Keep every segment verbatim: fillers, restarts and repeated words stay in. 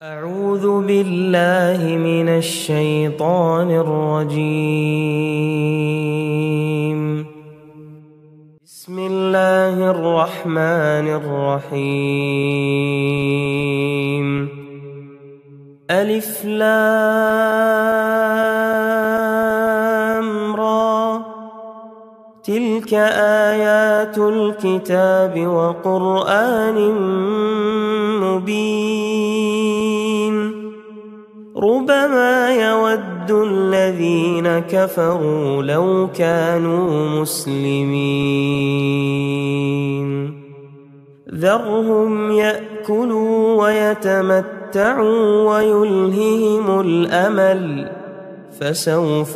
أعوذ بالله من الشيطان الرجيم. بسم الله الرحمن الرحيم. ألف لام را، تلك آيات الكتاب وقرآن مبين. ربما يود الذين كفروا لو كانوا مسلمين. ذرهم يأكلوا ويتمتعوا ويلههم الأمل، فسوف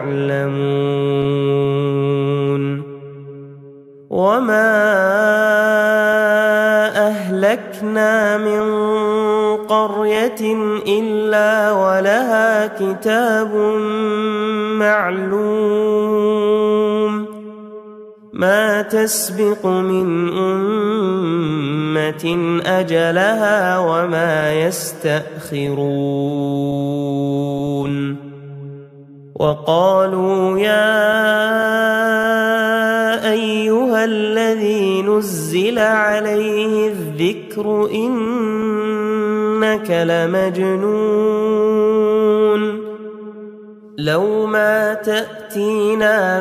يعلمون. وما أهلكنا من قرية إلا ولها كتاب معلوم، ما تسبق من أمة أجلها وما يستأخرون. وقالوا يا أيها الذي نزل عليه الذكر إنك لمجنون، لو ما تأتينا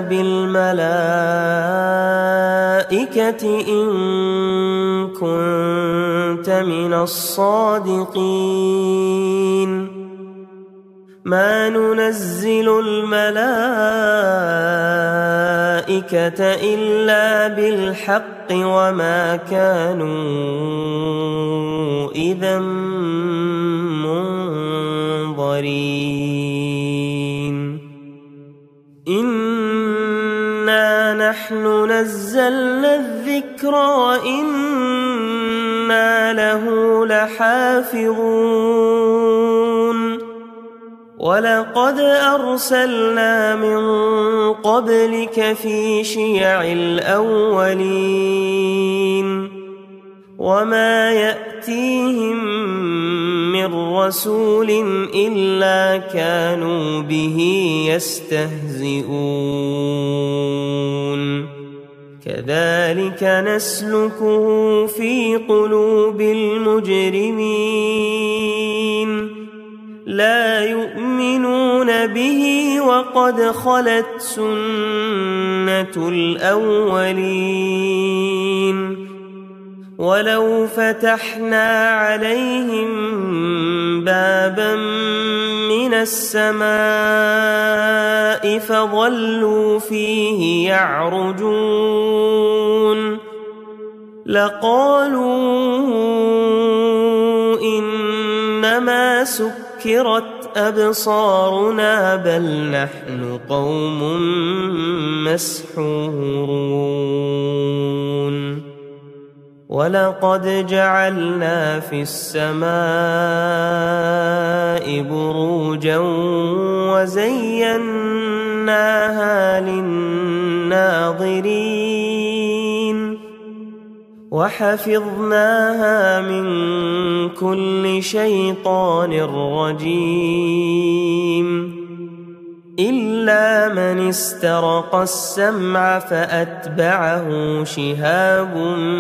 بالملائكة إن كنت من الصادقين. ما ننزل الملائكة إلا بالحق وما كانوا إذا منظرين. إنا نحن نزلنا الذكر وإنا له لحافظون. ولقد أرسلنا من قبلك في شيع الأولين، وما يأتيهم من رسول إلا كانوا به يستهزئون. كذلك نسلكه في قلوب المجرمين، لا يؤمنون به وقد خلت سنة الأولين. ولو فتحنا عليهم بابا من السماء فظلوا فيه يعرجون لقالوا إنما سكرت أبصارنا بل نحن قوم مسحورون. ولقد جعلنا في السماء بروجا وزيناها للناظرين، وحفظناها من كل شيطان رجيم، إلا من استرق السمع فأتبعه شهاب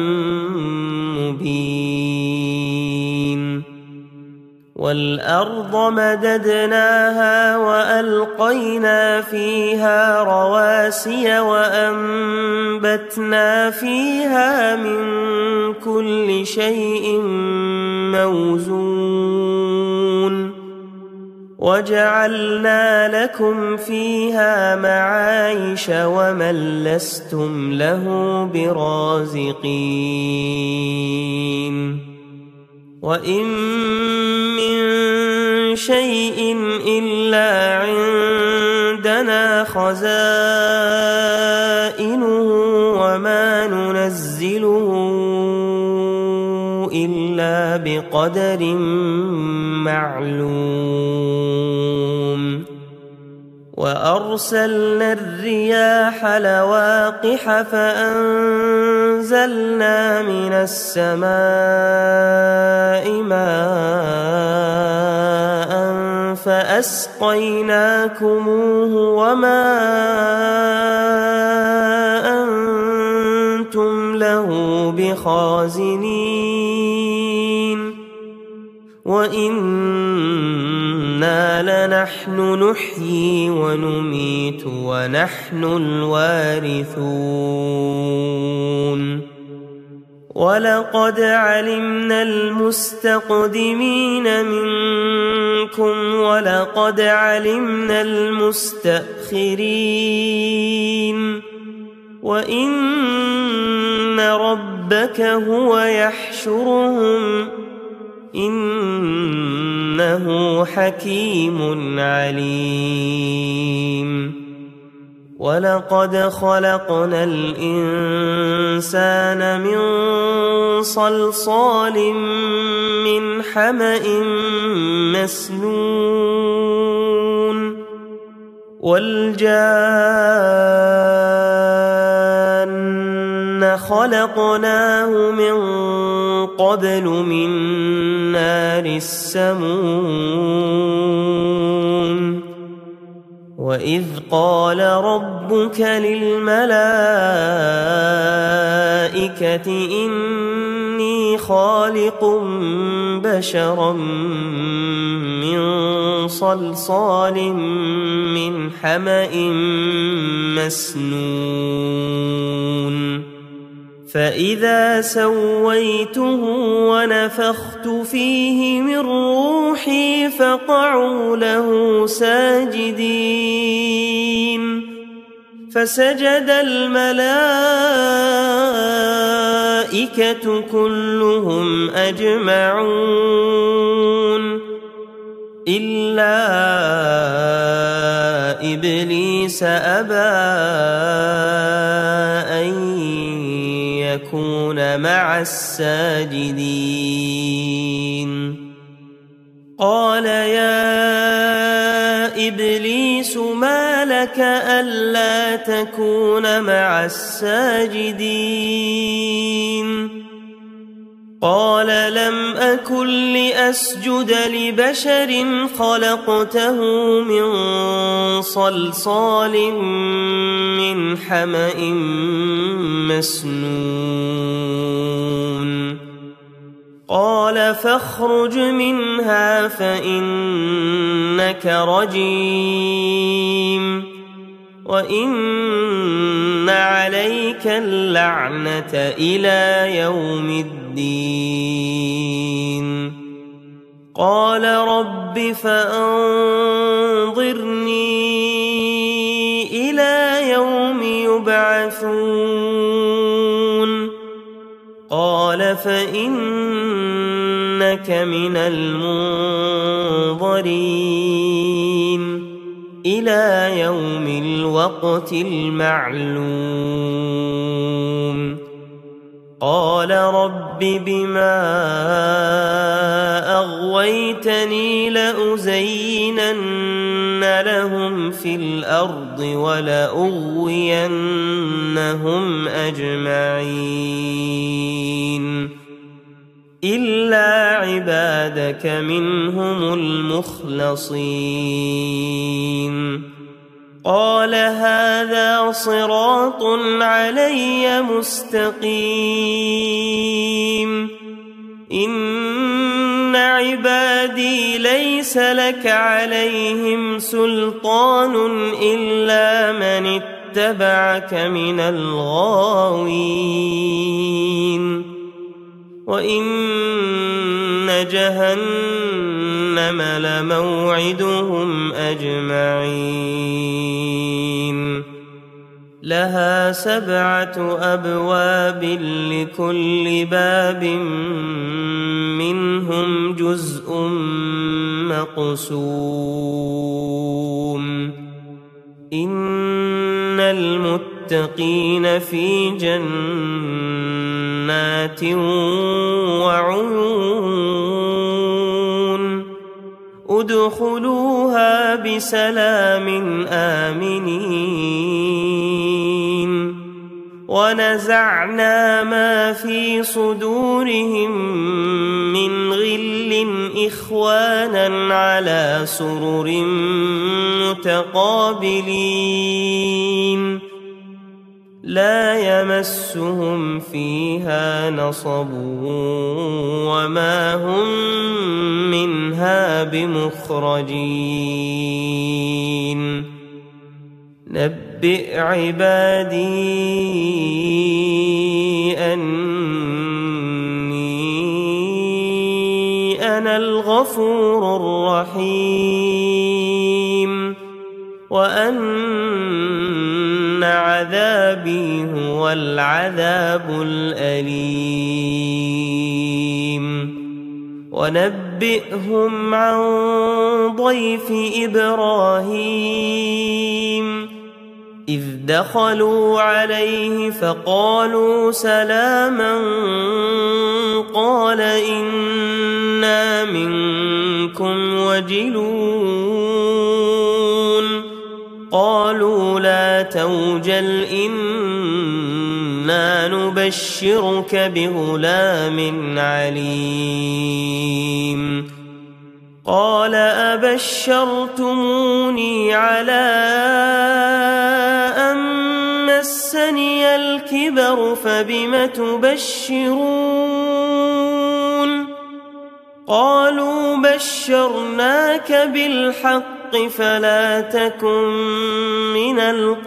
مبين. والأرض مددناها وألقينا فيها رواسي وأنبتنا فيها من كل شيء موزون، وجعلنا لكم فيها معايش ومن لستم له برازقين. وإن من شيء إلا عندنا خزائنه وما ننزله إلا بقدر معلوم. وأرسلنا الرياح لواقح فأنزلنا من السماء ماء فأسقيناكموه وما أنتم له بخازنين وإنا لنحن نحيي ونميت ونحن الوارثون ولقد علمنا المستقدمين منكم ولقد علمنا المستأخرين وإن ربك هو يحشرهم إنه حكيم عليم ولقد خلقنا الإنسان من صلصال من حمأ مسنون والجان خلقناه من قبل من نار السموم وإذ قال ربك للملائكة إني خالق بشرا من صلصال من حمأ مسنون فإذا سويته ونفخت فيه من روحي فقعوا له ساجدين فسجد الملائكة كلهم أجمعون إلا إبليس أبى أن يكون مع الساجدين قال يا إبليس ما لك ألا تكون مع الساجدين قال لم أكن لأسجد لبشر خلقته من صلصال من حمأ مسنون قال فاخرج منها فإنك رجيم وإن عليك اللعنة إلى يوم الدين قال رب فأنظرني إلى يوم يبعثون قال فإنك من المنظرين إلى يوم الوقت المعلوم قال رب بما أغويتني لأزينن لهم في الأرض ولأغوينهم أجمعين إلا عبادك منهم المخلصين قال هذا صراط علي مستقيم إن عبادي ليس لك عليهم سلطان إلا من اتبعك من الغاوين وإن جهنم لموعدهم أجمعين لها سبعة أبواب لكل باب منهم جزء مقسوم إن المتقين في جنات وعيون ادخلوها بسلام آمنين ونزعنا ما في صدورهم من غل إخوانا على سرر متقابلين لا يمسهم فيها نصب وما هم منها بمخرجين نبئ عبادي أني أنا الغفور الرحيم وأن عذابي هو العذاب الأليم ونبئهم عن ضيف إبراهيم إذ دخلوا عليه فقالوا سلاما قال إنا منكم وجلون قالوا لا توجل إنا نبشرك بغلام عليم قال أبشرتموني على أن مسني الكبر فبم تبشرون قالوا بشرناك بالحق فلا تكن من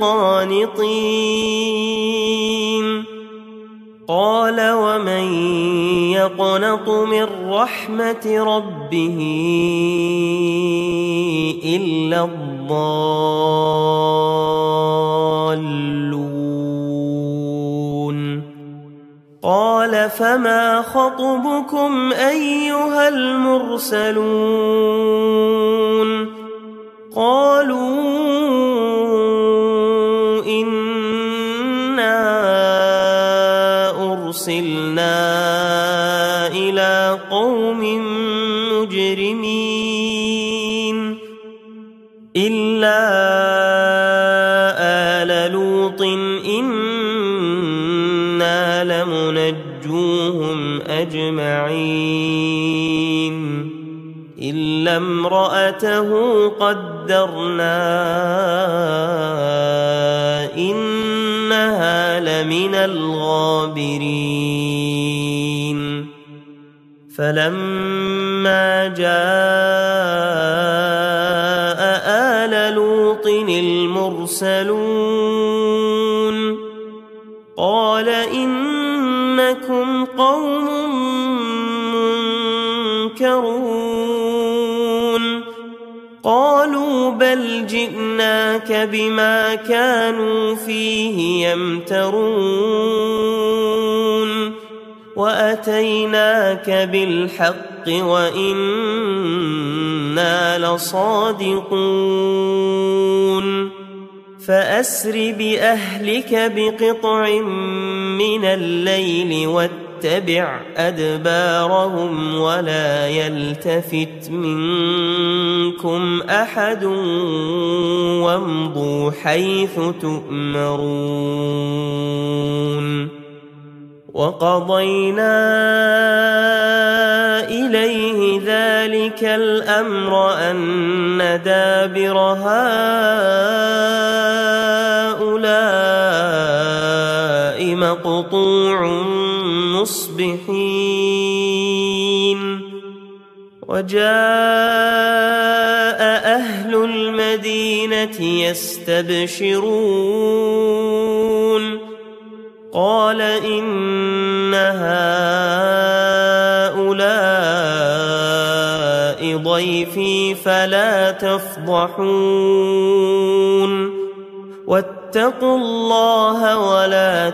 القانطين قال ومن يقنط من رحمة ربه إلا الضالون قال فما خطبكم أيها المرسلون قالوا إنا أرسلنا إلى قوم مجرمين إلا آل لوط إنا لمنجوهم أجمعين إلا امرأته قدرنا إنها لمن الغابرين فلما جاء آل لوط المرسلون قال إنكم قوم منكرون قالوا بل جئناك بما كانوا فيه يمترون وأتيناك بالحق وإنا لصادقون فأسر بأهلك بقطع من الليل واتبع أدبارهم ولا يلتفت منكم أحد وامضوا حيث تؤمرون وقضينا إليه ذلك الأمر أن دابر هؤلاء مقطوع مصبحين وجاء أهل المدينة يستبشرون قال إن هؤلاء ضيفي فلا تفضحون واتقوا الله ولا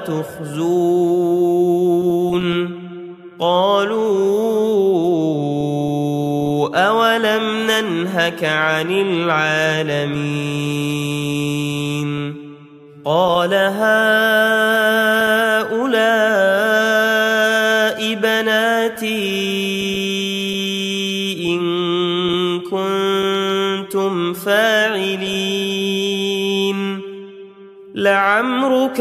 تخزون قالوا أولم ننهك عن العالمين قال هؤلاء بناتي إن كنتم فاعلين لعمرك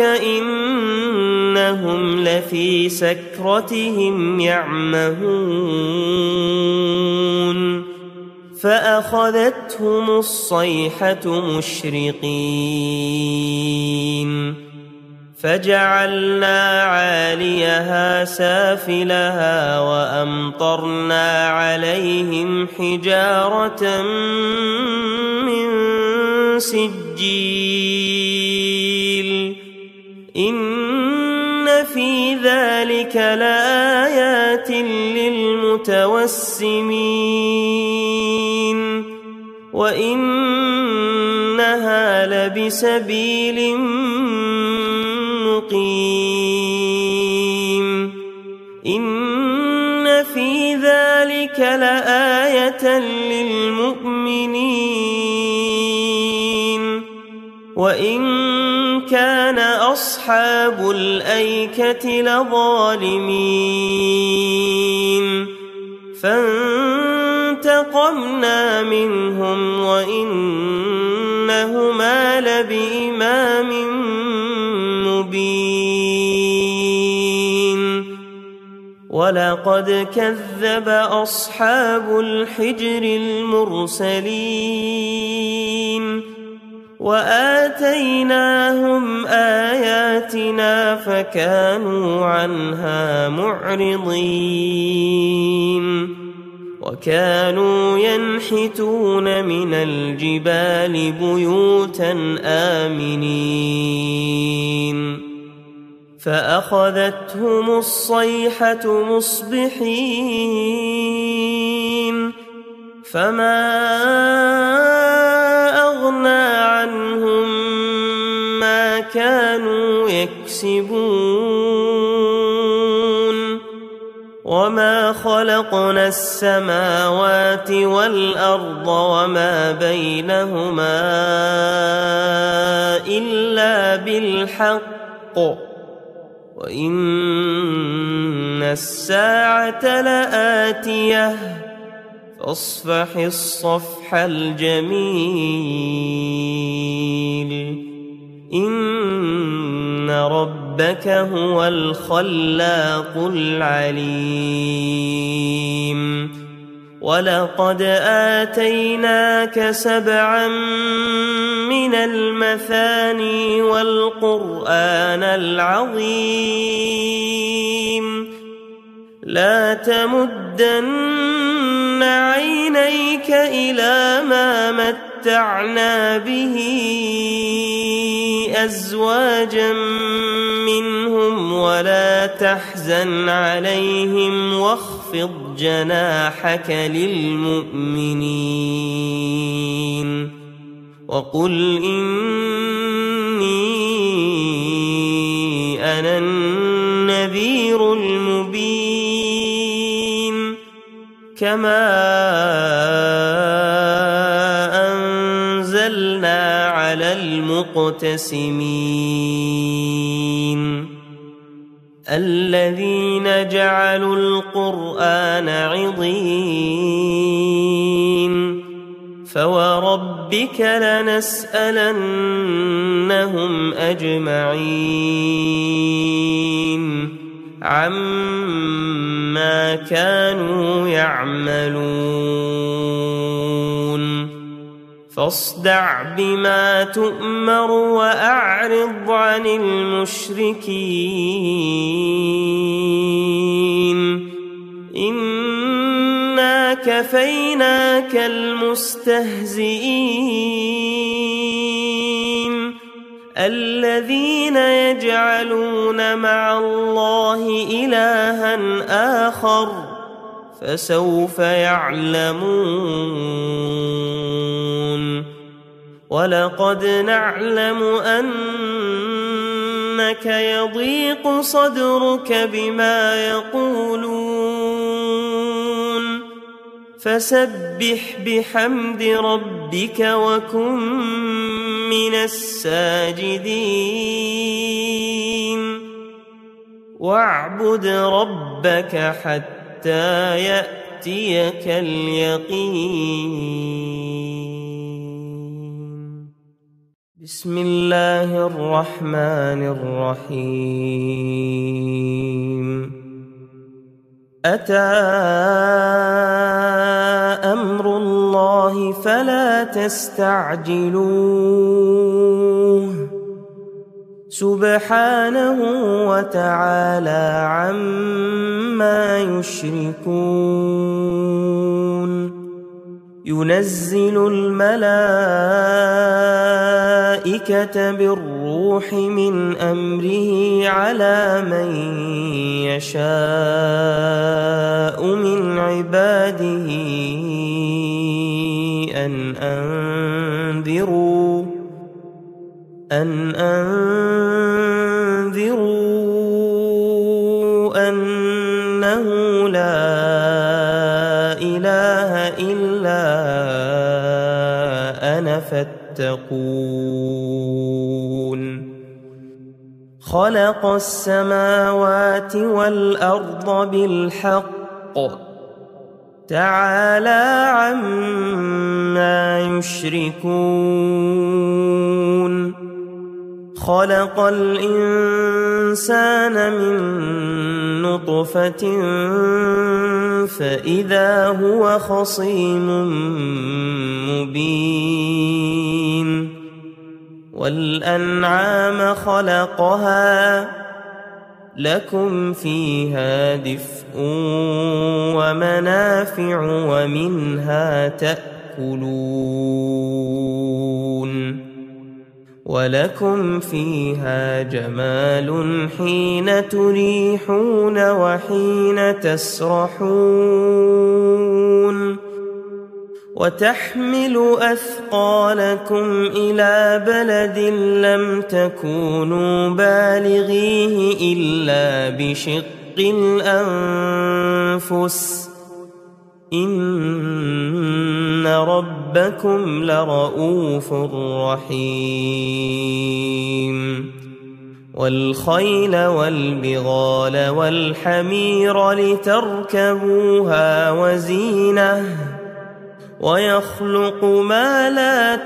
إنهم لفي سكرتهم يعمهون فأخذتهم الصيحة مشرقين فجعلنا عاليها سافلها وأمطرنا عليهم حجارة من سجيل إن في ذلك لآيات للمتوسمين وإنها لبسبيل مقيم إن في ذلك لآية للمؤمنين وإن كان أصحاب الأيكة لظالمين فانتقمنا منهم وإنهما لبإمام مبين ولقد كذب أصحاب الحجر المرسلين وآتيناهم آياتنا فكانوا عنها معرضين وكانوا ينحتون من الجبال بيوتا آمنين فأخذتهم الصيحة مصبحين فما أغنى عنهم ما كانوا يكسبون وما خلقنا السماوات والأرض وما بينهما إلا بالحق وإن الساعة لآتية فاصفح الصفح الجميل إن ربك هو الخلاق العليم ولقد آتيناك سبعا من المثاني والقرآن العظيم لا تمدن عينيك إلى ما متعنا به أزواجا منهم ولا تحزن عليهم واخفض جناحك للمؤمنين وقل إني أنا النذير المبين كما أنزلنا على المقتسمين الذين جعلوا القرآن عضين فوربك لنسألنهم أجمعين عما كانوا يعملون فاصدع بما تؤمر وأعرض عن المشركين إنا كفيناك المستهزئين الذين يجعلون مع الله إلها آخر فسوف يعلمون ولقد نعلم أنك يضيق صدرك بما يقولون فسبح بحمد ربك وكن من الساجدين واعبد ربك حتى يأتيك اليقين. بسم الله الرحمن الرحيم أتى أمر الله فلا تستعجلوه سبحانه وتعالى عما يشركون ينزل الملائكة بالروح من أمره على من يشاء من عباده أن أنذروا أن أنذروا أنه لا إله إلا أنا فاتقون خلق السماوات والأرض بالحق تعالى عما يشركون خلق الإنسان من نطفة فإذا هو خصيم مبين والأنعام خلقها لكم فيها دفء ومنافع ومنها تأكلون ولكم فيها جمال حين تريحون وحين تسرحون وتحمل أثقالكم إلى بلد لم تكونوا بالغيه إلا بشق الأنفس إن ربكم لرؤوف رحيم والخيل والبغال والحمير لتركبوها وزينة ويخلق ما لا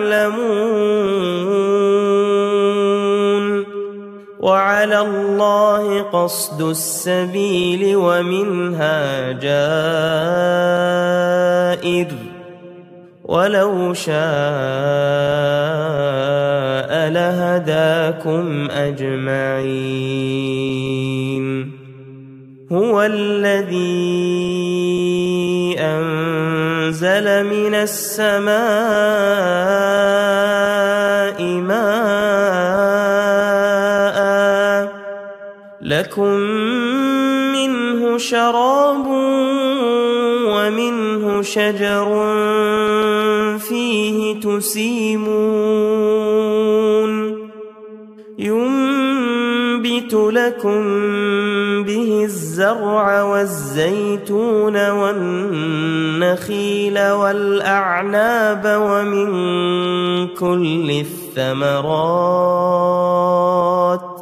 تعلمون وعلى الله قصد السبيل ومنها جائر ولو شاء لهداكم أجمعين هو الذي أنزل من السماء ماء لكم منه شراب ومنه شجر فيه تسيمون ينبت لكم به الزرع والزيتون والنخيل والأعناب ومن كل الثمرات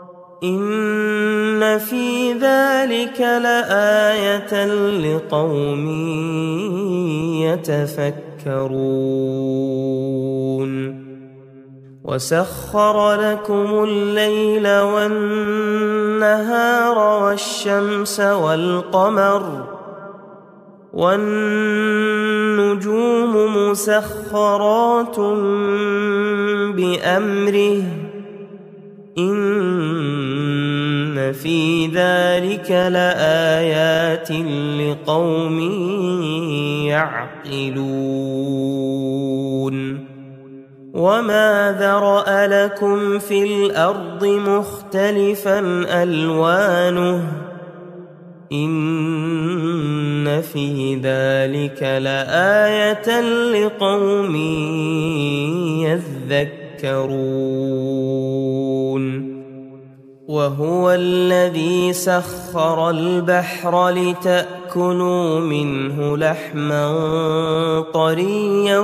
إن في ذلك لآية لقوم يتفكرون وسخر لكم الليل والنهار والشمس والقمر والنجوم مسخرات بأمره إن في ذلك لآيات لقوم يعقلون وما ذرأ لكم في الأرض مختلفا ألوانه إن في ذلك لآية لقوم يذكرون وهو الذي سخر البحر لتأكلوا منه لحما طريا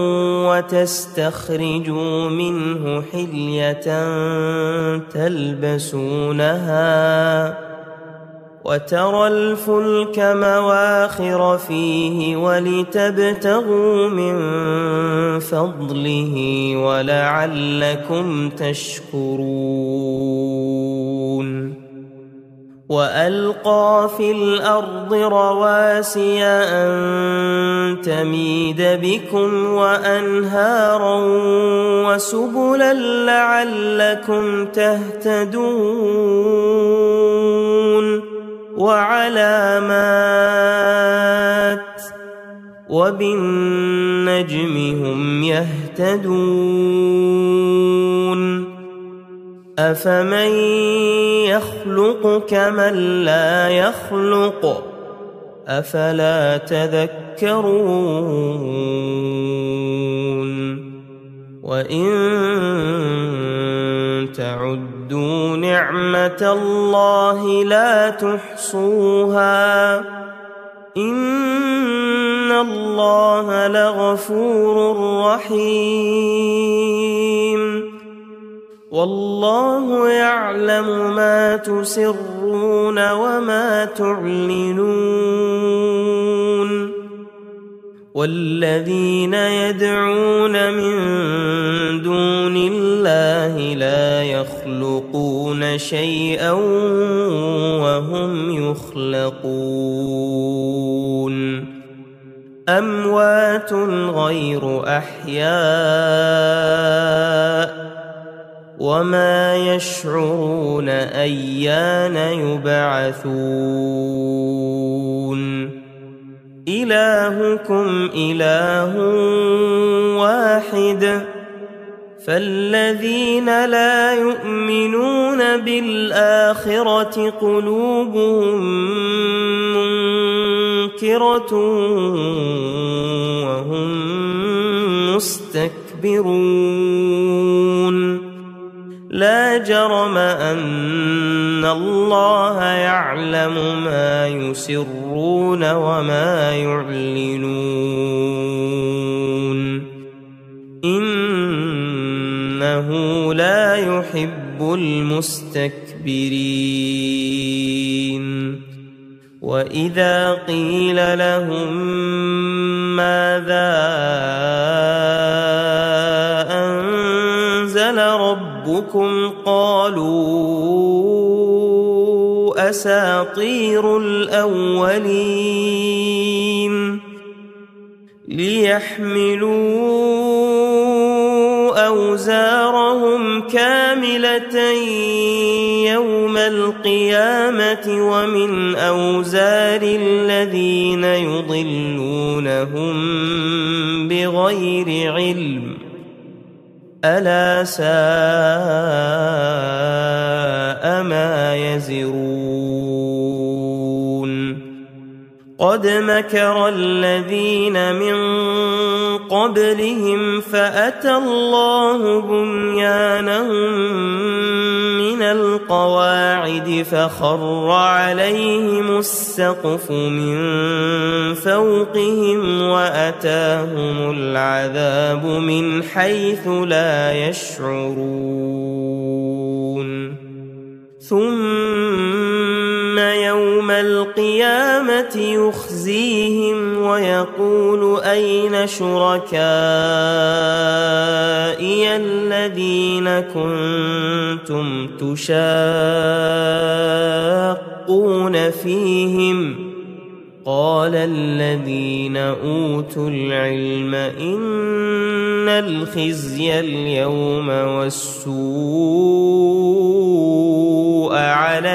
وتستخرجوا منه حلية تلبسونها وترى الفلك مواخر فيه ولتبتغوا من فضله ولعلكم تشكرون وألقى في الأرض رواسي أن تميد بكم وأنهارا وسبلا لعلكم تهتدون وعلامات وبالنجم هم يهتدون أفمن يخلق كمن لا يخلق أفلا تذكرون وإن تعدوا نعمة الله لا تحصوها إن الله لغفور رحيم والله يعلم ما تسرون وما تعلنون والذين يدعون من دون الله لا يخلقون شيئا وهم يخلقون أموات غير أحياء وما يشعرون أيان يبعثون إلهكم إله واحد فالذين لا يؤمنون بالآخرة قلوبهم منكرة وهم مستكبرون لا جرم أن الله يعلم ما يسرون وما يعلنون إنه لا يحب المستكبرين وإذا قيل لهم ماذا أنزل ربكم قالوا أساطير الأولين ليحملوا أوزارهم كاملة يوم القيامة ومن أوزار الذين يضلونهم بغير علم ألا ساء ما يزرون قد مكر الذين من قبلهم فأتى الله بنيانهم من القواعد فخر عليهم السقف من فوقهم وأتاهم العذاب من حيث لا يشعرون ثم يوم القيامة يخزيهم ويقول أين شركائي الذين كنتم تشاقون فيهم قال الذين أوتوا العلم إن الخزي اليوم والسوء على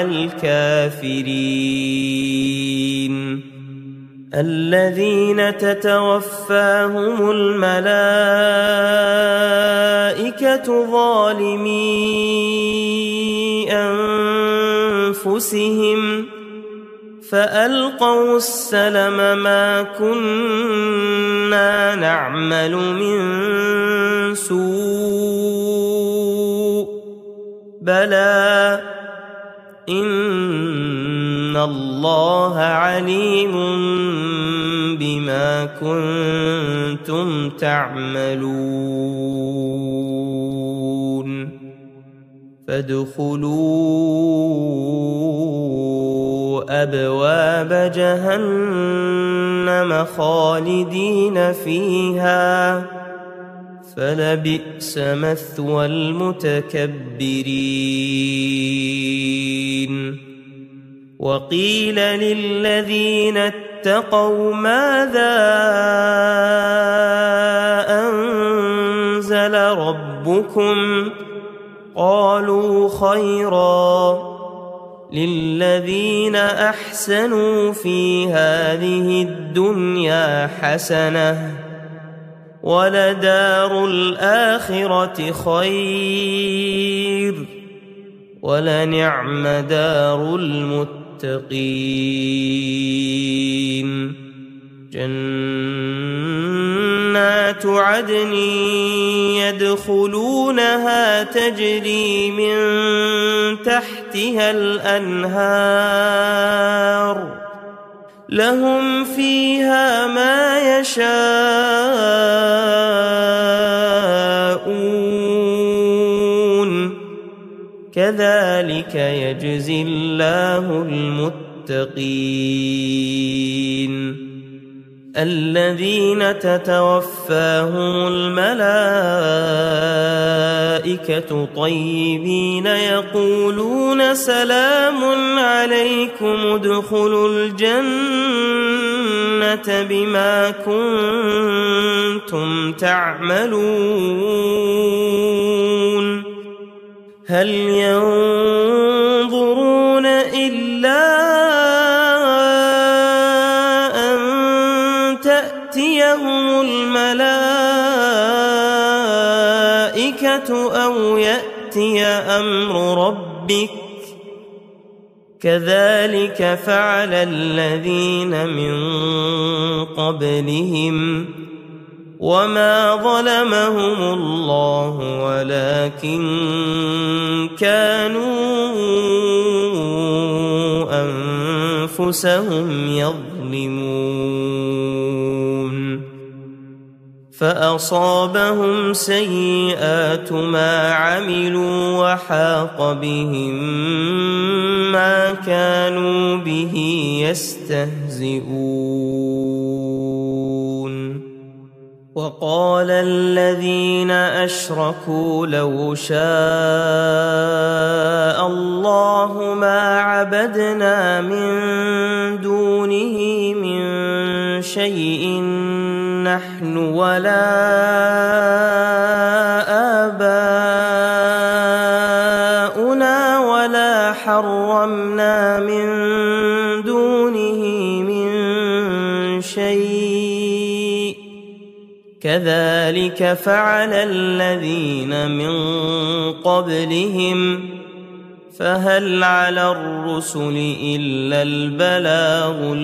الكافرين الذين تتوفاهم الملائكة ظالمي أنفسهم فألقوا السلم ما كنا نعمل من سوء بلى إن الله عليم بما كنتم تعملون فادخلوا أبواب جهنم خالدين فيها فلبئس مثوى المتكبرين. وقيل للذين اتقوا ماذا أنزل ربكم قالوا خيرا للذين أحسنوا في هذه الدنيا حسنة ولدار الآخرة خير ولنعم دار المتقين. جنات عدن يدخلونها تجري من تحتها الأنهار لهم فيها ما يشاءون كذلك يجزي الله المتقين. الذين تتوفاهم الملائكة طيبين يقولون سلام عليكم ادخلوا الجنة بما كنتم تعملون. هل ينظرون إلا تأتيهم الملائكة أو يأتي أمر ربك كذلك فعل الذين من قبلهم وما ظلمهم الله ولكن كانوا أنفسهم يظلمون. فأصابهم سيئات ما عملوا وحاق بهم ما كانوا به يستهزئون. وقال الذين أشركوا لو شاء الله ما عبدنا من دونه من شيء نحن ولا آباؤنا ولا حرمنا من دونه من شيء كذلك فعل الذين من قبلهم فهل على الرسل إلا البلاغ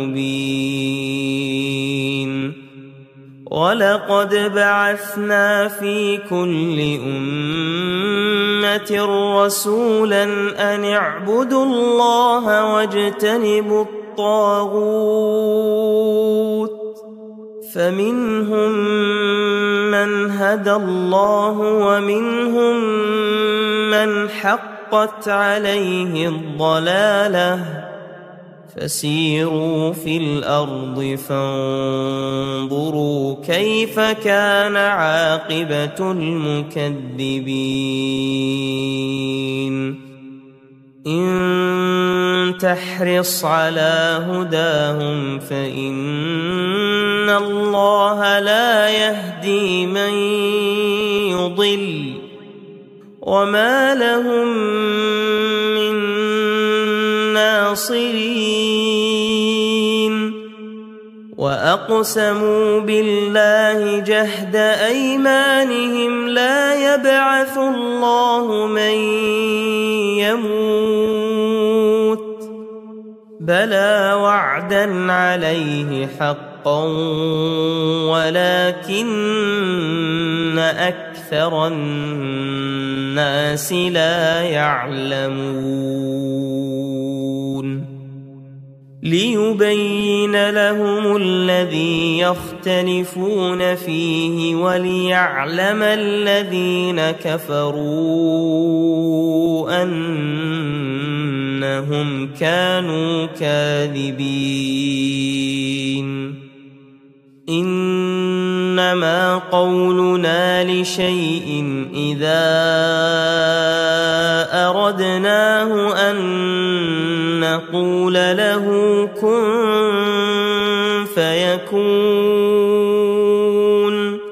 المبين. ولقد بعثنا في كل أمة رسولا أن اعبدوا الله واجتنبوا الطاغوت فمنهم من هدى الله ومنهم من حقت عليه الضلالة فسيروا في الأرض فانظروا كيف كان عاقبة المكذبين. إن تحرص على هداهم فإن الله لا يهدي من يضل وما لهم من ناصرين. وأقسموا بالله جهد أيمانهم لا يبعث الله من يموت بلى وعدا عليه حقا ولكن أكثر الناس لا يعلمون. ليبين لهم الذي يختلفون فيه وليعلم الذين كفروا أنهم كانوا كاذبين. إنما قولنا لشيء إذا أردناه أن نقول له كن فيكون.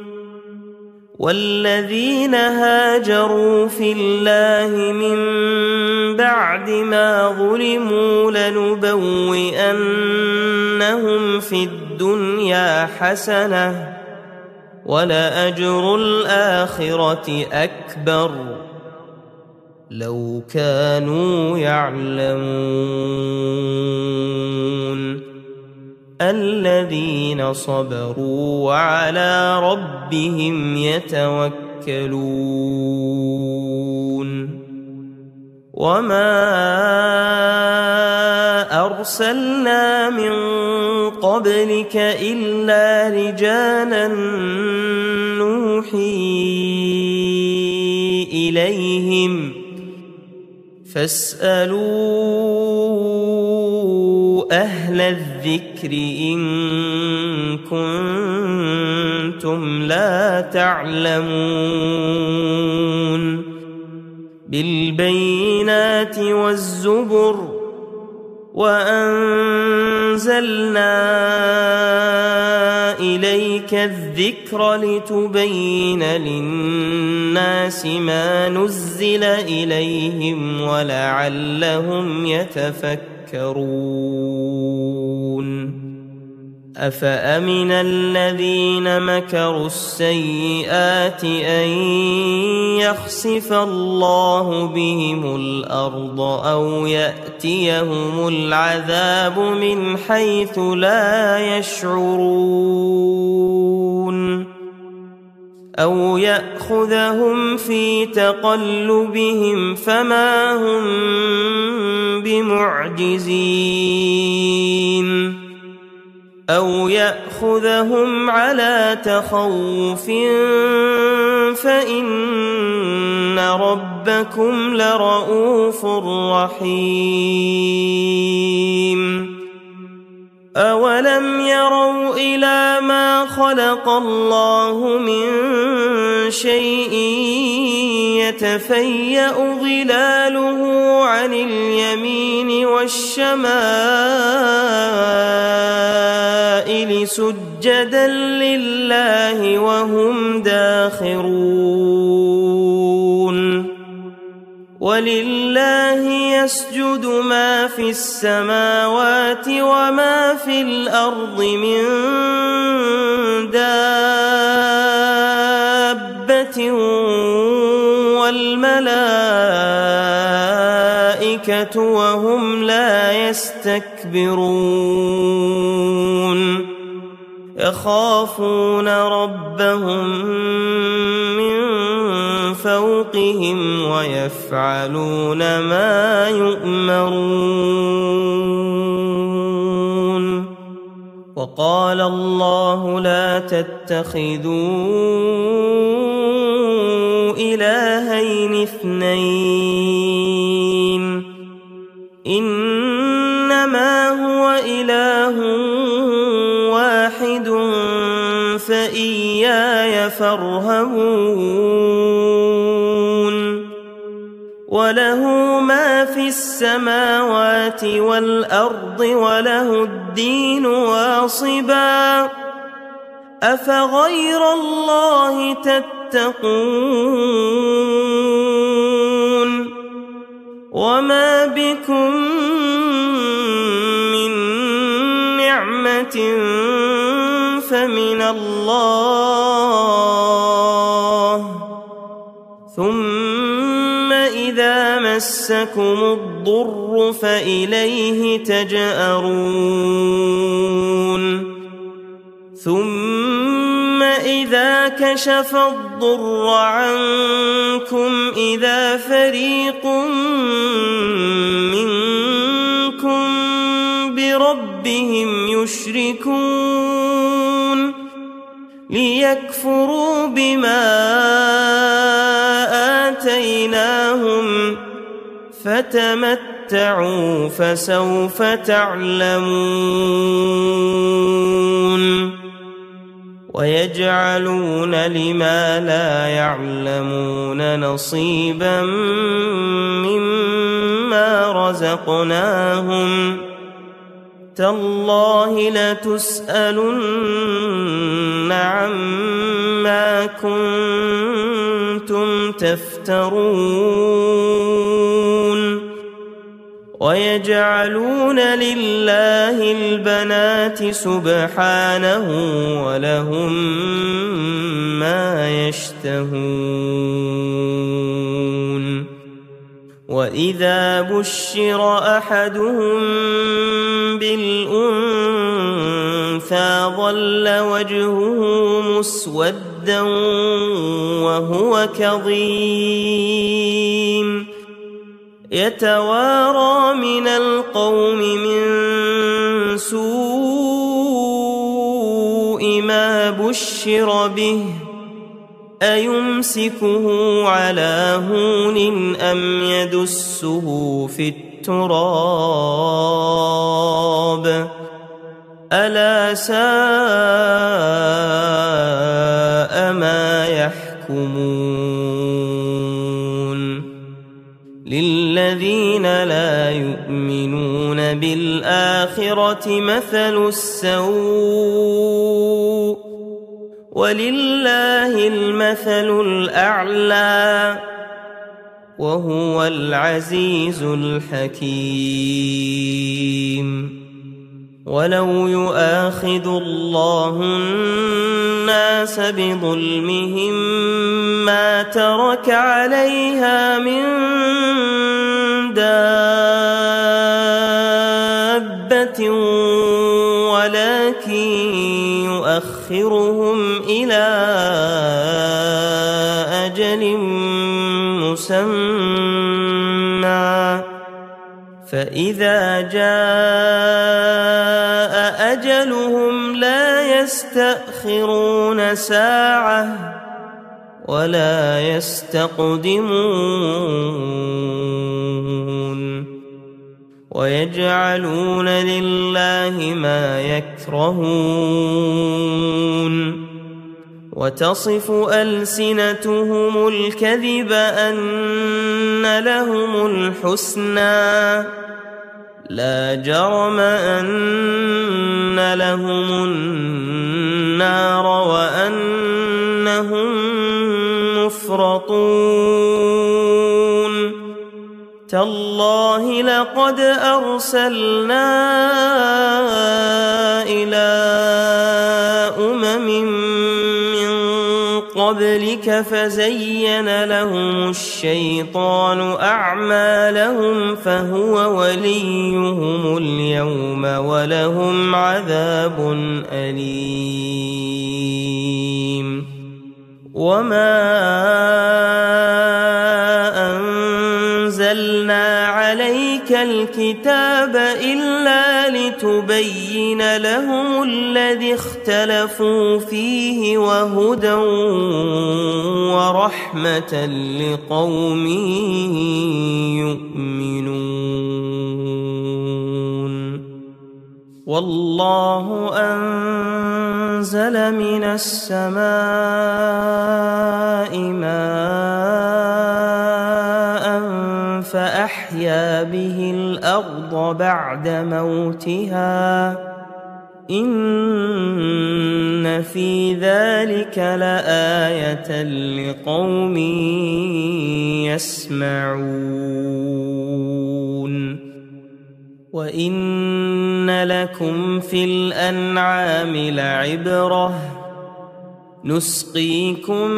والذين هاجروا في الله من بعد ما ظلموا لنبوئنهم في الدنيا حسنة ولأجر الآخرة أكبر لو كانوا يعلمون. الذين صبروا وعلى ربهم يتوكلون. وما أرسلنا من قبلك إلا رجالا نوحي إليهم فاسألوا أهل الذكر إن كنتم لا تعلمون. بالبينات والزبر وأنزلنا إليك الذكر لتبين للناس ما نزل إليهم ولعلهم يتفكرون. أفأمن الذين مكروا السيئات أن يخسف الله بهم الأرض أو يأتيهم العذاب من حيث لا يشعرون أو يأخذهم في تقلبهم فما هم بمعجزين أو يأخذهم على تخوف فإن ربكم لرؤوف رحيم. أولم يروا إلى ما خلق الله من شيء يتفيأ ظلاله عن اليمين والشمائل سجدا لله وهم داخرون. ولله يسجد ما في السماوات وما في الأرض من دابة والملائكة وهم لا يستكبرون يخافون ربهم من فوقهم ويفعلون ما يؤمرون. وقال الله لا تتخذوا إلهين اثنين إنما هو إله واحد فإياي فارهبون. وله ما في السماوات والأرض وله الدين واصبا أفغير الله تتقون. وما بكم من نعمة فمن الله ثم إذا مسكم الضر فإليه تجأرون. ثم إذا كشف الضر عنكم إذا فريق منكم بربهم يشركون ليكفروا بما آتيناهم فتمتعوا فسوف تعلمون ويجعلون لما لا يعلمون نصيبا مما رزقناهم تالله لتسألن عما كنتم تفترون ويجعلون لله البنات سبحانه ولهم ما يشتهون وإذا بشر أحدهم بالأنثى ظل وجهه مسودا وهو كظيم يتوارى من القوم من سوء ما بشر به أيمسكه على هون أم يدسه في التراب ألا ساء ما يحكمون للذين لا يؤمنون بالآخرة مثل السوء ولله المثل الأعلى وهو العزيز الحكيم ولو يؤاخذ الله الناس بظلمهم ما ترك عليها من دابة ولكن يؤخرهم إلى أجل مسمى فإذا جاء أجلهم لا يستأخرون ساعة ولا يستقدمون ويجعلون لله ما يكرهون وتصف ألسنتهم الكذب أن لهم الحسنى لا جرم أن لهم النار وأنهم مفرطون تالله لقد أرسلنا إلى أمم من قبلك فزين لهم الشيطان أعمالهم فهو وليهم اليوم ولهم عذاب أليم وما أنزلنا عليك الكتاب إلا لتبين لهم الذي اختلفوا فيه وهدى ورحمة لقوم يؤمنون والله أنزل من السماء ماء فأحيا به الأرض بعد موتها إن في ذلك لآية لقوم يسمعون وإن لكم في الأنعام لعبرة نسقيكم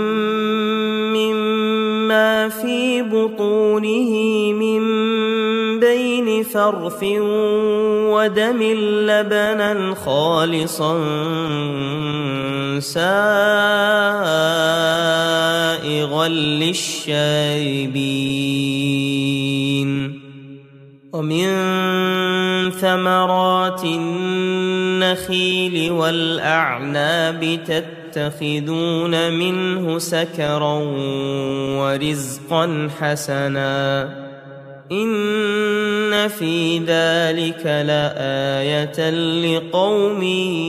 مما في بطونه من بين فرث ودم لبنا خالصا سائغا للشاربين ومن ثمرات النخيل والأعناب تتخذون منه سكرا ورزقا حسنا إن في ذلك لآية لقوم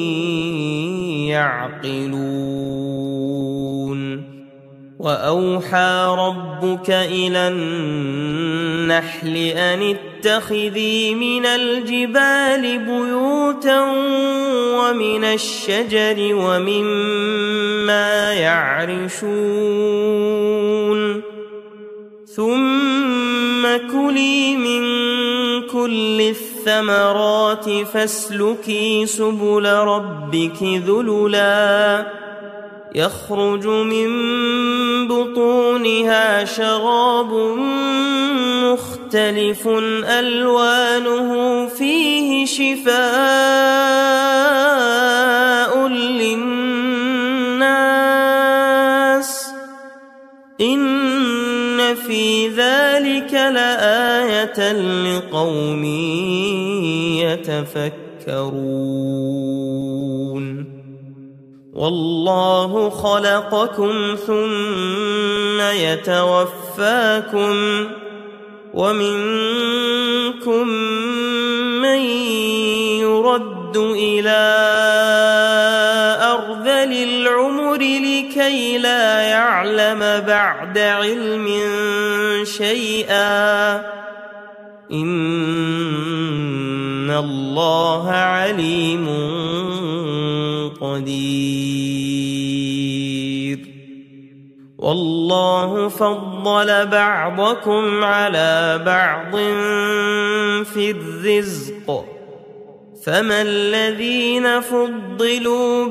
يعقلون وأوحى ربك إلى النحل أن اتخذي من الجبال بيوتا ومن الشجر ومما يعرشون ثم كلي من كل الثمرات فاسلكي سبل ربك ذللا يخرج من بطونها شراب مختلف ألوانه فيه شفاء للناس إن في ذلك لآية لقوم يتفكرون والله خلقكم ثم يتوفاكم ومنكم من يرد إلى أرذل العمر لكي لا يعلم بعد علم شيئا إن الله عليم قدير والله فضل بعضكم على بعض في الرزق فما الذين فضلوا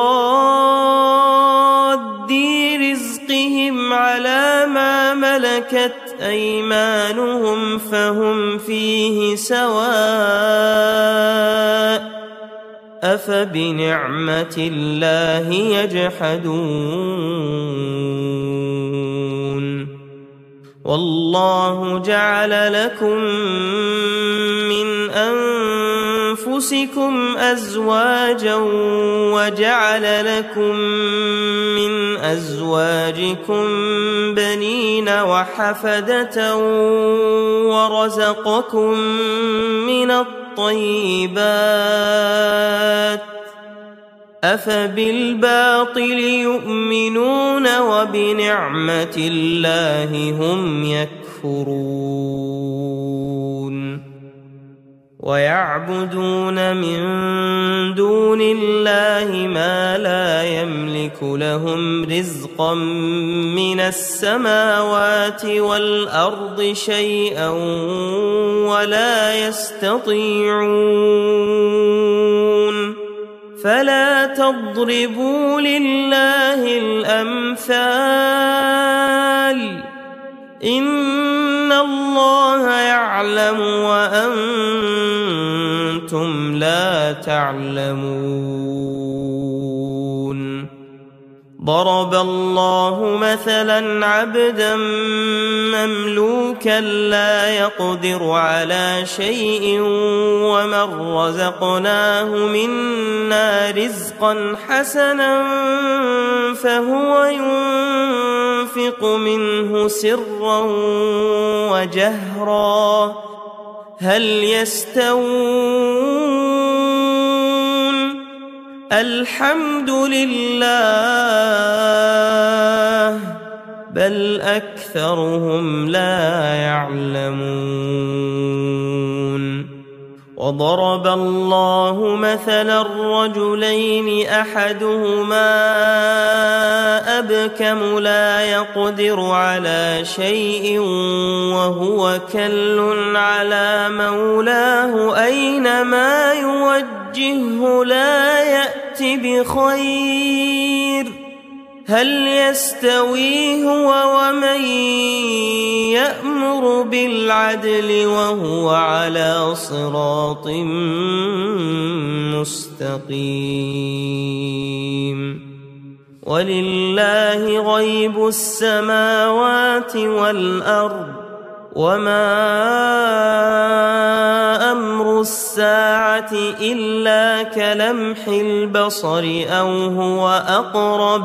براد رزقهم على ما ملكت أيمانهم فهم فيه سواء أفبنعمة الله يجحدون والله جعل لكم من أنفسكم أزواجا وجعل لكم من أزواجكم بنين وحفدة ورزقكم من الطيبات أفبالباطل يؤمنون وبنعمة الله هم يكفرون ويعبدون من دون الله ما لا يملك لهم رزقا من السماوات والأرض شيئا ولا يستطيعون فلا تضربوا لله الأمثال إن الله يعلم وأنتم لا تعلمون ضرب الله مثلا عبدا مملوكا لا يقدر على شيء ومن رزقناه منا رزقا حسنا فهو ينفق منه سرا وجهرا هل يستوون الحمد لله بل أكثرهم لا يعلمون وضرب الله مثلا رجلين أحدهما أبكم لا يقدر على شيء وهو كل على مولاه أينما يوجهه لا يأت بخير هل يستوي هو ومن يأمر بالعدل وهو على صراط مستقيم ولله غيب السماوات والأرض وما أمر الساعة إلا كلمح البصر أو هو أقرب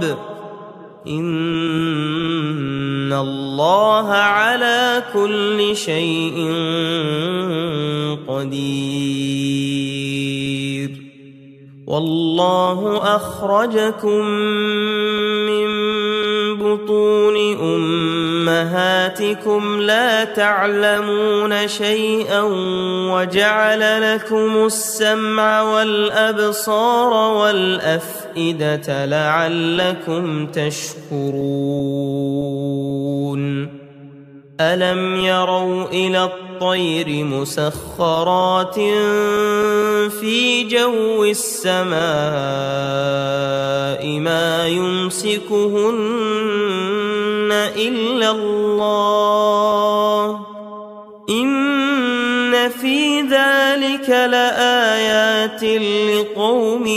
إن الله على كل شيء قدير والله أخرجكم من بطون أمهاتكم لا تعلمون شيئا وجعل لكم السمع والأبصار والأفئدة لعلكم تشكرون ألم يروا إلى الطير مسخرات في جو السماء ما يمسكهن إلا الله إن في ذلك لآيات لقوم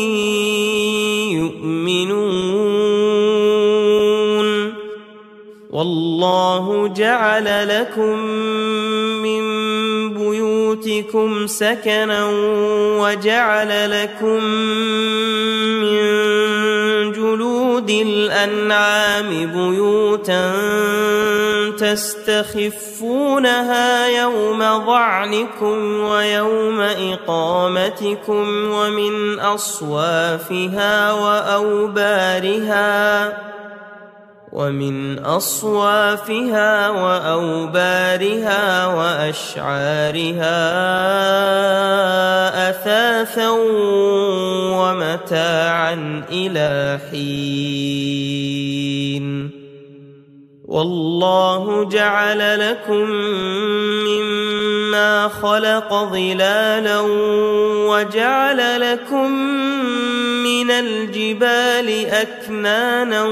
يؤمنون والله جعل لكم من بيوتكم سكنا وجعل لكم من جلود الأنعام بيوتا تستخفونها يوم ظعنكم ويوم إقامتكم ومن أصوافها وأوبارها ومن أصوافها وأوبارها وأشعارها أثاثا ومتاعا إلى حين والله جعل لكم مما خلق ظلالا وجعل لكم من الجبال أكنانا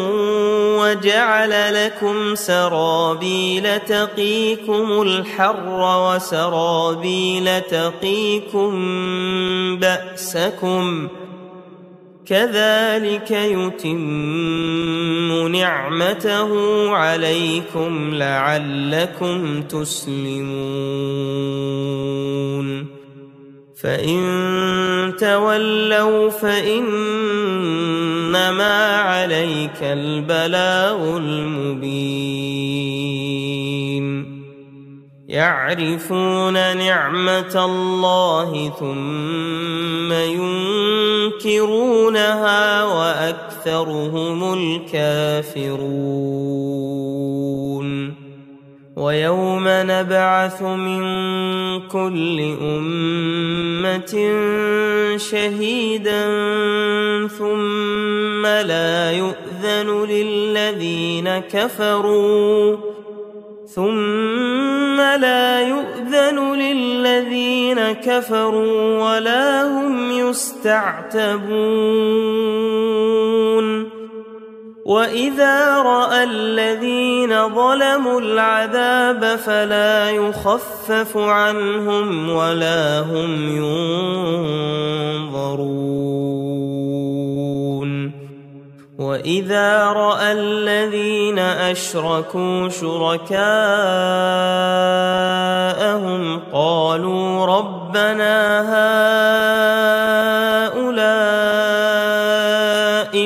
وجعل لكم سرابيل تقيكم الحر وسرابيل تقيكم بأسكم كذلك يتم نعمته عليكم لعلكم تسلمون فإن تولوا فإنما عليك البلاغ المبين يعرفون نعمة الله ثم ينكرونها وأكثرهم الكافرون ويوم نبعث من كل أمة شهيدا ثم لا يؤذن للذين كفروا ثم لا يؤذن للذين كفروا ولا هم يستعتبون وإذا رأى الذين ظلموا العذاب فلا يخفف عنهم ولا هم ينظرون وإذا رأى الذين أشركوا شركاءهم قالوا ربنا هؤلاء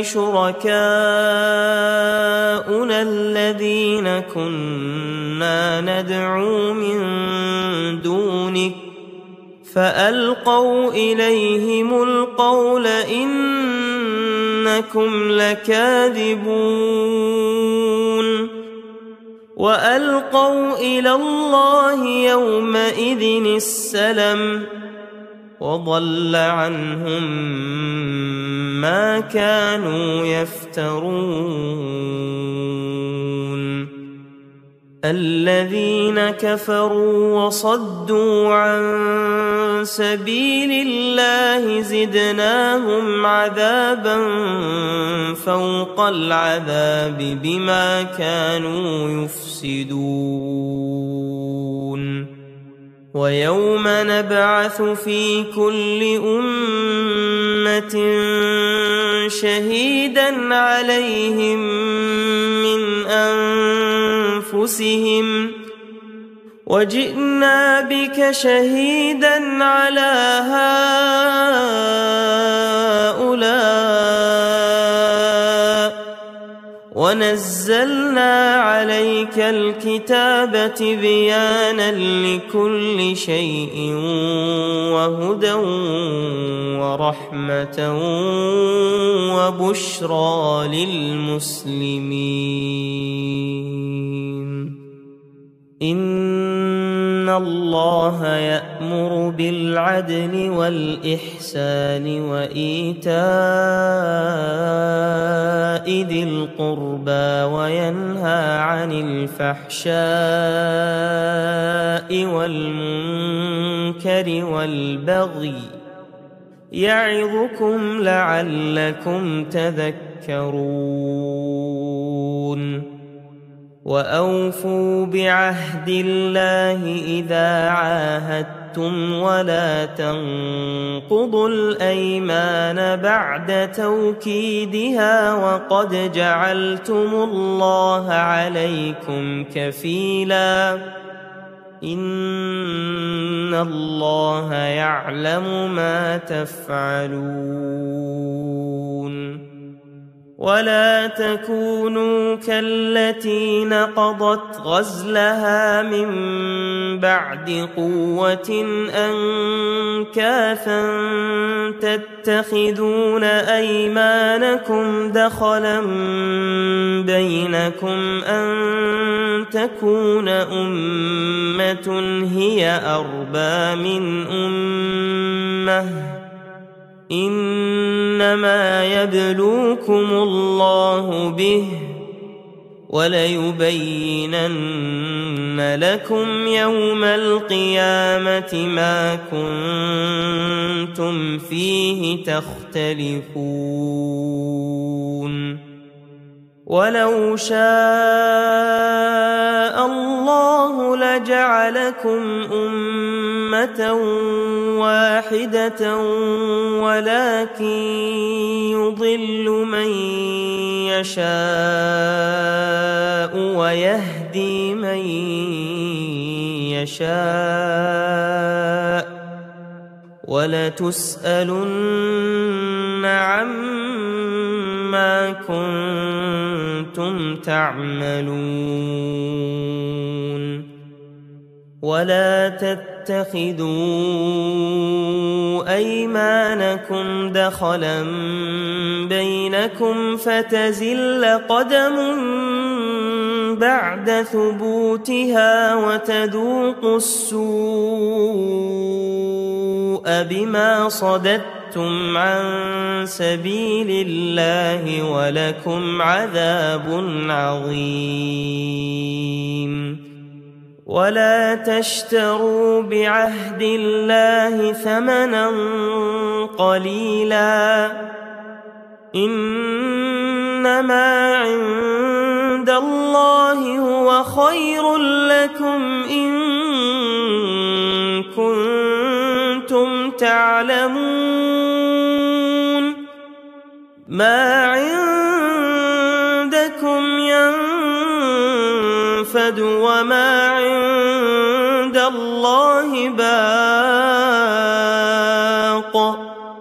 شركاؤنا الذين كنا ندعو من دونك فألقوا إليهم القول إنكم لكاذبون وألقوا إلى الله يومئذ السلم وضل عنهم ما كانوا يفترون الذين كفروا وصدوا عن سبيل الله زدناهم عذابا فوق العذاب بما كانوا يفسدون ويوم نبعث في كل أمة شهيدا عليهم من أنفسهم وجئنا بك شهيدا على هؤلاء ونزلنا عليك الكتاب تبيانا لكل شيء وهدى ورحمة وبشرى للمسلمين. إن الله يأمر بالعدل والإحسان وإيتاء ذي القربى وينهى عن الفحشاء والمنكر والبغي يعظكم لعلكم تذكرون. وأوفوا بعهد الله إذا عاهدتم ولا تنقضوا الأيمان بعد توكيدها وقد جعلتم الله عليكم كفيلا إن الله يعلم ما تفعلون. ولا تكونوا كالتي نقضت غزلها من بعد قوة أنكاثا تتخذون أيمانكم دخلا بينكم أن تكون أمة هي أربى من أمة إنما يبلوكم الله به وليبينن لكم يوم القيامة ما كنتم فيه تختلفون. ولو شاء الله لجعلكم أمة واحدة ولكن يضل من يشاء ويهدي من يشاء ولتسألن عما كنتم تعملون. ولا تتخذوا أيمانكم دخلا بينكم فتزل قدم بعد ثبوتها وتذوقوا السوء بما صددتم عن سبيل الله ولكم عذاب عظيم. ولا تشتروا بعهد الله ثمنا قليلا إنما عند الله هو خير لكم إن كنتم تعلمون. ما عندكم ينفد وما عند الله باق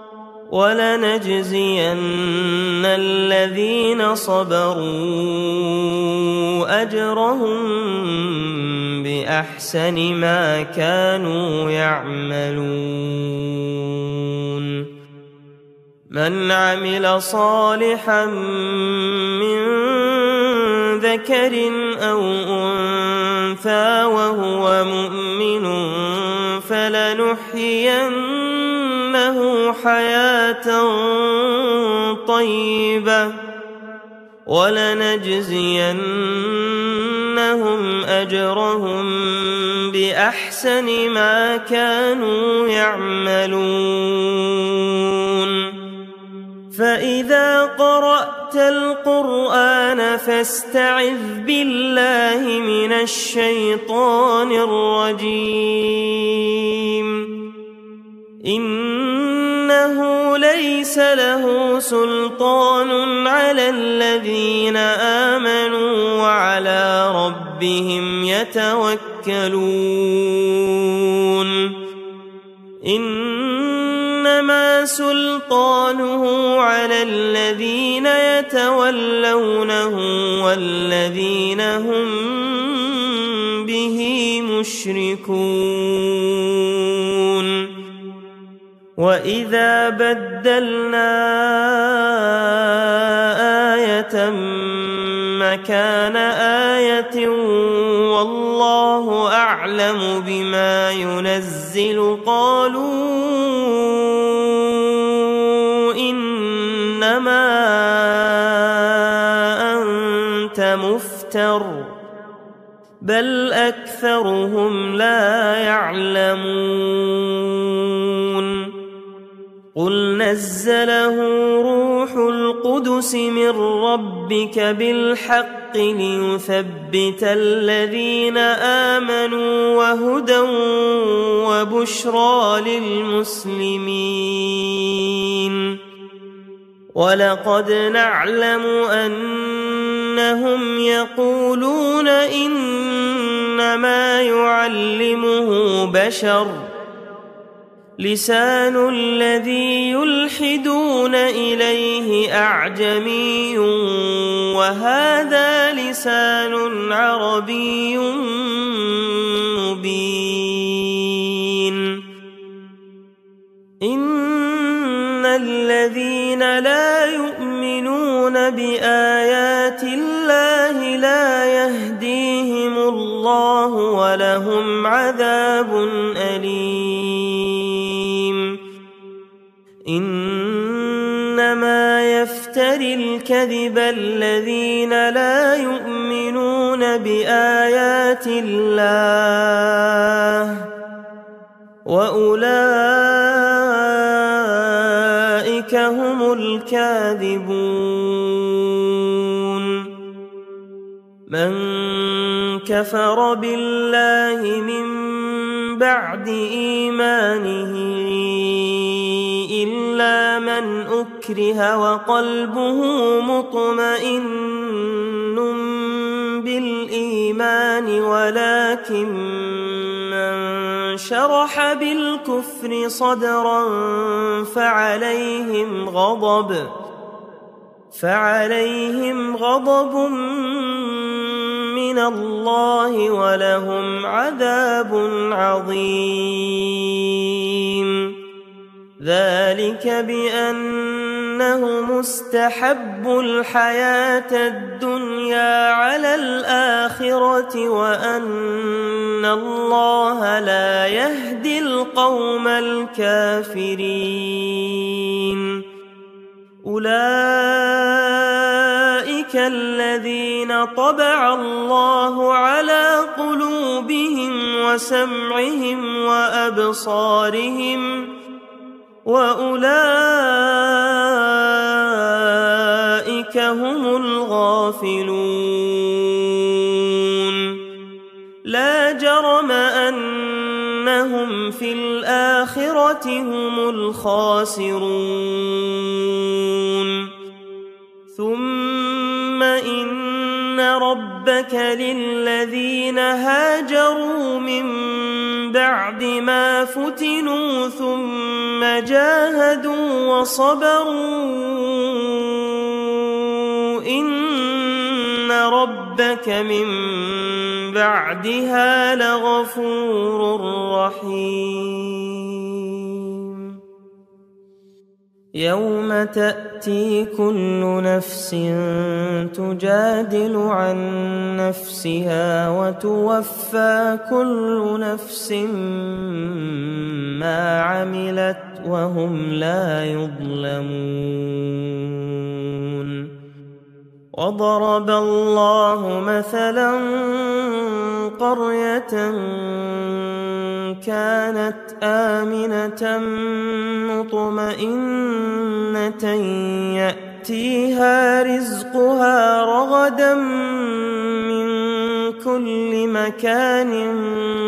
ولنجزين الذين صبروا أجرهم بأحسن ما كانوا يعملون. من عمل صالحا من ذكر أو أنثى وهو مؤمن فلنحيينه حياة طيبة ولنجزينهم أجرهم بأحسن ما كانوا يعملون. فإذا قرأت القرآن فاستعذ بالله من الشيطان الرجيم إنه ليس له سلطان على الذين آمنوا وعلى ربهم يتوكلون. يتوكلون إنما سلطانه على الذين يتولونه والذين هم به مشركون وإذا بدلنا آية مكان آية والله أعلم بما ينزل قالوا إنما أنت مفتر بل أكثرهم لا يعلمون قل نزله روح القدس من ربك بالحق ليثبت الذين آمنوا وهدى وبشرى للمسلمين ولقد نعلم أنهم يقولون إنما يعلمه بشر لسان الذي يلحدون إليه أعجمي وهذا لسان عربي مبين إن الذين لا يؤمنون بآيات الله لا يهديهم الله ولهم عذاب أليم إنما يفتري الكذب الذين لا يؤمنون بآيات الله وأولئك هم الكاذبون من كفر بالله من بعد إيمانه إلا من أكره وقلبه مطمئن بالإيمان ولكن من شرح بالكفر صدرا فعليهم غضب فعليهم غضب من الله ولهم عذاب عظيم ذلك بأنهم استحبوا الحياة الدنيا على الآخرة وأن الله لا يهدي القوم الكافرين أولئك الذين طبع الله على قلوبهم وسمعهم وأبصارهم وأولئك هم الغافلون لا جرم أنهم في الآخرة هم الخاسرون ثم إن ربك للذين هاجروا من بعد ما فتنوا ثم جاهدوا وصبروا إن ربك من بعدها لغفور رحيم يوم تأتي كل نفس تجادل عن نفسها وتوفى كل نفس ما عملت وهم لا يظلمون وضرب الله مثلا قرية كانت آمنة مطمئنة يأتيها رزقها رغدا من كل مكان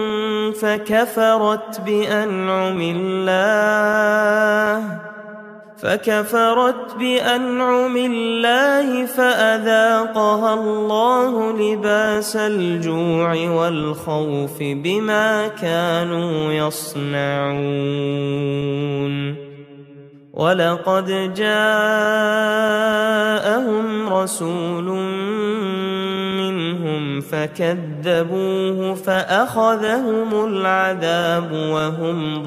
فكفرت بأنعم الله فكفرت بأنعم الله فأذاقها الله لباس الجوع والخوف بما كانوا يصنعون ولقد جاءهم رسول منهم فكذبوه فأخذهم العذاب وهم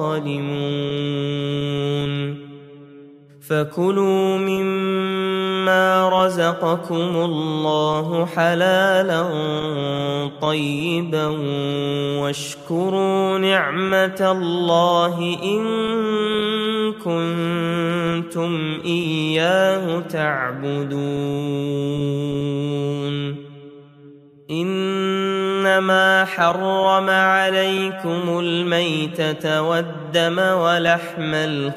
ظالمون فكلوا مما رزقكم الله حلالا طيبا واشكروا نعمة الله إن كنتم إياه تعبدون إنما حرم عليكم الميتة والدم ولحم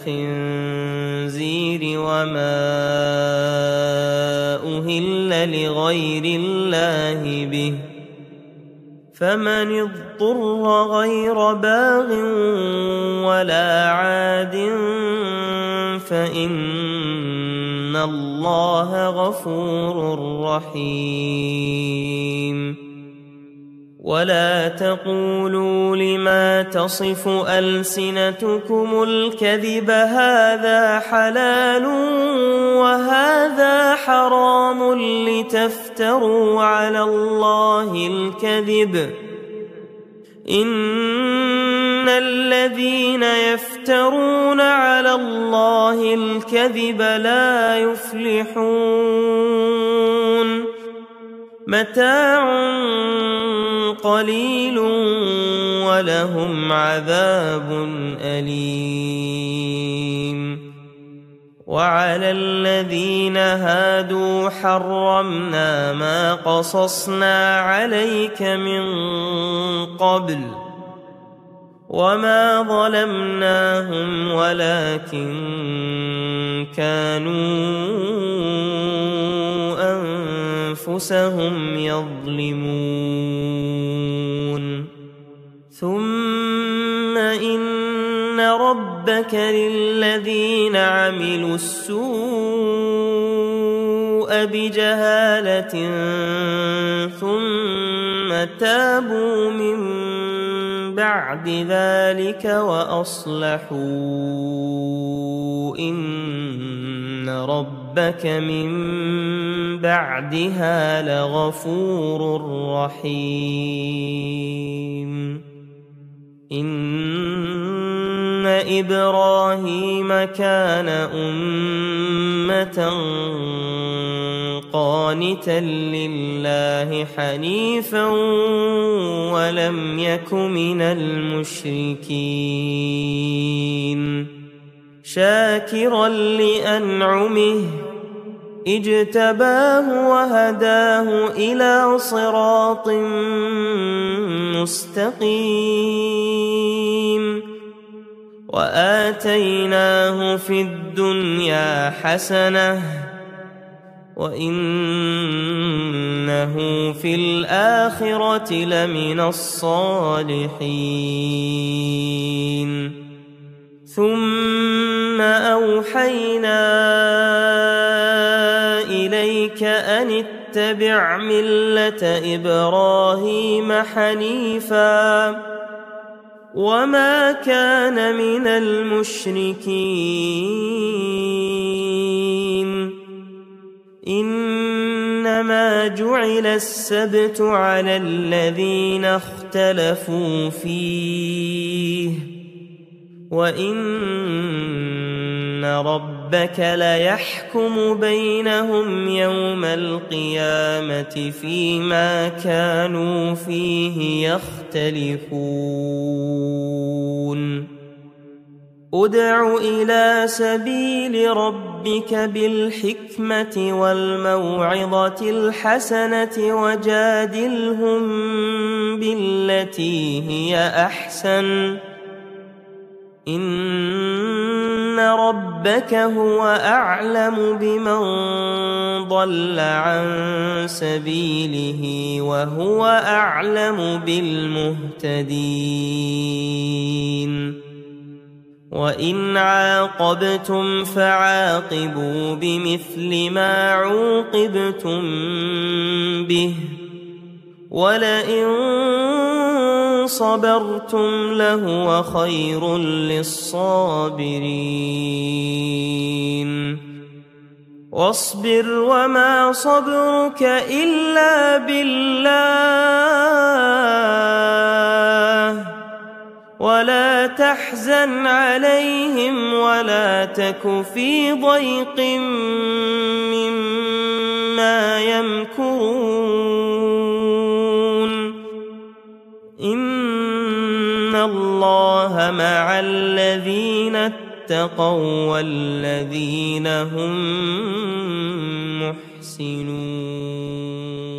الخنزير وما أهل لغير الله به فمن اضطر غير باغ ولا عاد فإن الله غفور رحيم ولا تقولوا لما تصف ألسنتكم الكذب هذا حلال وهذا حرام لتفتروا على الله الكذب إن الذين يفترون على الله الكذب لا يفلحون متاع قليل ولهم عذاب أليم وعلى الذين هادوا حرمنا ما قصصنا عليك من قبل وما ظلمناهم ولكن كانوا أنفسهم يظلمون ثم إن ربك للذين عملوا السوء بجهالة ثم تابوا من بعد ذلك وأصلحوا إن ربك من بعدها لغفور رحيم إن إبراهيم كان أمة قانتا لله حنيفا ولم يك من المشركين شاكرا لأنعمه اجتباه وهداه إلى صراط مستقيم وآتيناه في الدنيا حسنة وإنه في الآخرة لمن الصالحين ثم أوحينا إليك أن اتبع ملة إبراهيم حنيفا وما كان من المشركين إنما جعل السبت على الذين اختلفوا فيه وإن ربك ليحكم بينهم يوم القيامة فيما كانوا فيه يختلفون ادع إلى سبيل ربك بالحكمة والموعظة الحسنة وجادلهم بالتي هي أحسن إن ربك هو أعلم بمن ضل عن سبيله وهو أعلم بالمهتدين وإن عاقبتم فعاقبوا بمثل ما عوقبتم به ولئن صبرتم لهو خير للصابرين واصبر وما صبرك إلا بالله ولا تحزن عليهم ولا تك في ضيق مما يمكرون إن الله مع الذين اتقوا والذين هم محسنون.